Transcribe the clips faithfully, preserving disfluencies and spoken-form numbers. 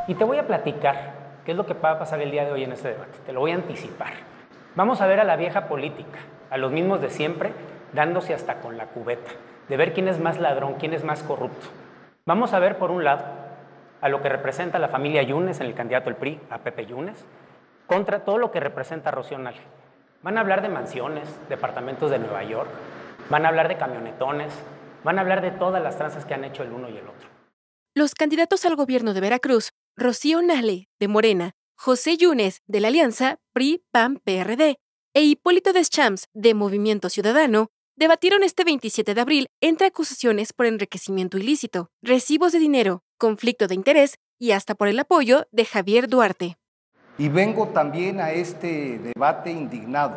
Y te voy a platicar qué es lo que va a pasar el día de hoy en este debate. Te lo voy a anticipar. Vamos a ver a la vieja política, a los mismos de siempre, dándose hasta con la cubeta, de ver quién es más ladrón, quién es más corrupto. Vamos a ver, por un lado, a lo que representa la familia Yunes en el candidato del P R I, a Pepe Yunes, contra todo lo que representa Rocío Nale. Van a hablar de mansiones, departamentos de Nueva York, van a hablar de camionetones, van a hablar de todas las tranzas que han hecho el uno y el otro. Los candidatos al gobierno de Veracruz, Rocío Nale, de Morena, José Yunes, de la alianza P R I P A N P R D, e Hipólito Deschamps, de Movimiento Ciudadano, debatieron este veintisiete de abril entre acusaciones por enriquecimiento ilícito, recibos de dinero, conflicto de interés y hasta por el apoyo de Javier Duarte. Y vengo también a este debate indignado,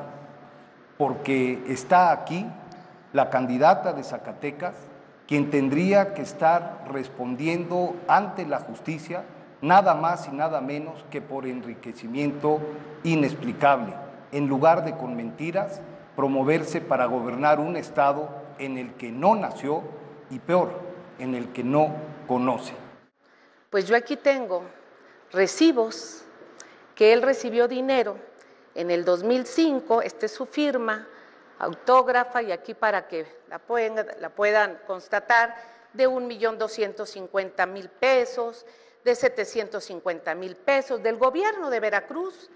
porque está aquí la candidata de Zacatecas, quien tendría que estar respondiendo ante la justicia nada más y nada menos que por enriquecimiento inexplicable, en lugar de con mentiras promoverse para gobernar un estado en el que no nació y peor, en el que no conoce. Pues yo aquí tengo recibos que él recibió dinero en el dos mil cinco, esta es su firma, autógrafa, y aquí para que la puedan, la puedan constatar, de un millón doscientos cincuenta mil pesos, de setecientos cincuenta mil pesos, del gobierno de Veracruz,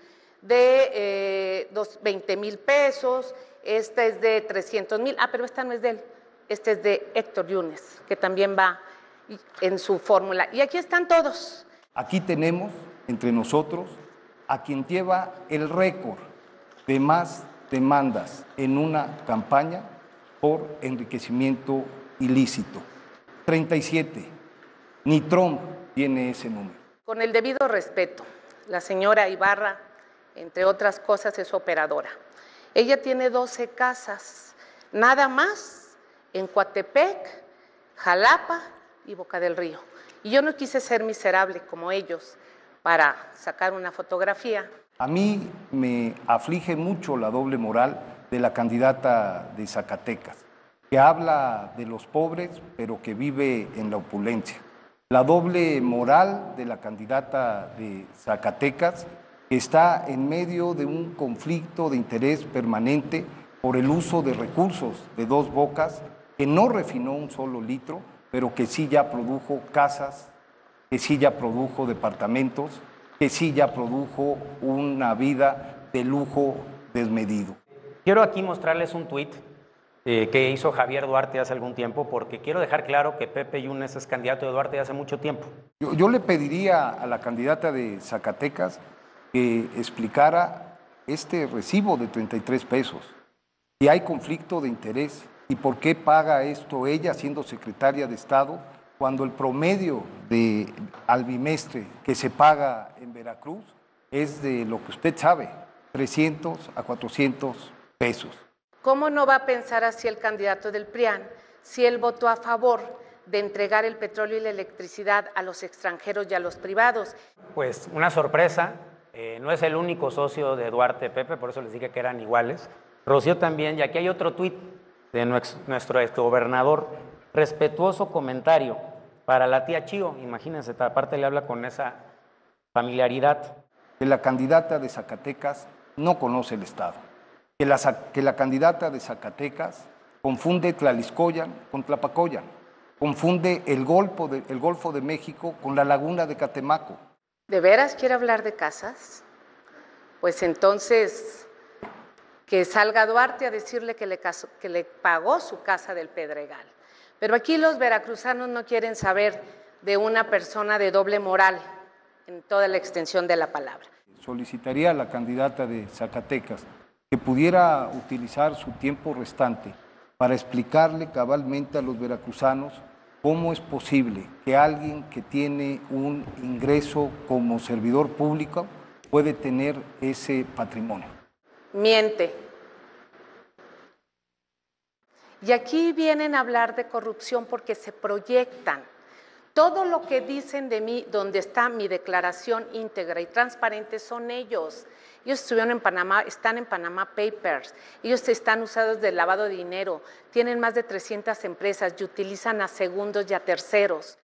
de eh, veinte mil pesos, esta es de trescientos mil, ah, pero esta no es de él, esta es de Héctor Yunes, que también va en su fórmula. Y aquí están todos. Aquí tenemos entre nosotros a quien lleva el récord de más demandas en una campaña por enriquecimiento ilícito. treinta y siete. Ni Trump tiene ese número. Con el debido respeto, la señora Ibarra, entre otras cosas, es operadora. Ella tiene doce casas, nada más, en Coatepec, Jalapa y Boca del Río. Y yo no quise ser miserable como ellos para sacar una fotografía. A mí me aflige mucho la doble moral de la candidata de Zacatecas, que habla de los pobres, pero que vive en la opulencia. La doble moral de la candidata de Zacatecas, que está en medio de un conflicto de interés permanente por el uso de recursos de Dos Bocas, que no refinó un solo litro, pero que sí ya produjo casas, que sí ya produjo departamentos, que sí ya produjo una vida de lujo desmedido. Quiero aquí mostrarles un tuit eh, que hizo Javier Duarte hace algún tiempo, porque quiero dejar claro que Pepe Yunes es candidato de Duarte hace mucho tiempo. Yo, yo le pediría a la candidata de Zacatecas que explicara este recibo de treinta y tres pesos, si hay conflicto de interés y por qué paga esto ella siendo secretaria de Estado, cuando el promedio de al bimestre que se paga en Veracruz es de lo que usted sabe, trescientos a cuatrocientos pesos. ¿Cómo no va a pensar así el candidato del P R I A N si él votó a favor de entregar el petróleo y la electricidad a los extranjeros y a los privados? Pues una sorpresa, eh, no es el único socio de Duarte, Pepe, por eso les dije que eran iguales. Rocío también, y aquí hay otro tuit de nuestro exgobernador, respetuoso comentario para la tía Chío, imagínense, aparte le habla con esa familiaridad. Que la candidata de Zacatecas no conoce el Estado, que la, que la candidata de Zacatecas confunde Tlaliscoyan con Tlapacoyan, confunde el Golfo, de, el Golfo de México con la Laguna de Catemaco. ¿De veras quiere hablar de casas? Pues entonces que salga Duarte a decirle que le, casó, que le pagó su casa del Pedregal. Pero aquí los veracruzanos no quieren saber de una persona de doble moral en toda la extensión de la palabra. Solicitaría a la candidata de Zacatecas que pudiera utilizar su tiempo restante para explicarle cabalmente a los veracruzanos cómo es posible que alguien que tiene un ingreso como servidor público puede tener ese patrimonio. Miente. Y aquí vienen a hablar de corrupción porque se proyectan. Todo lo que dicen de mí, donde está mi declaración íntegra y transparente, son ellos. Ellos estuvieron en Panamá, están en Panama Papers, ellos están usados de lavado de dinero, tienen más de trescientas empresas y utilizan a segundos y a terceros.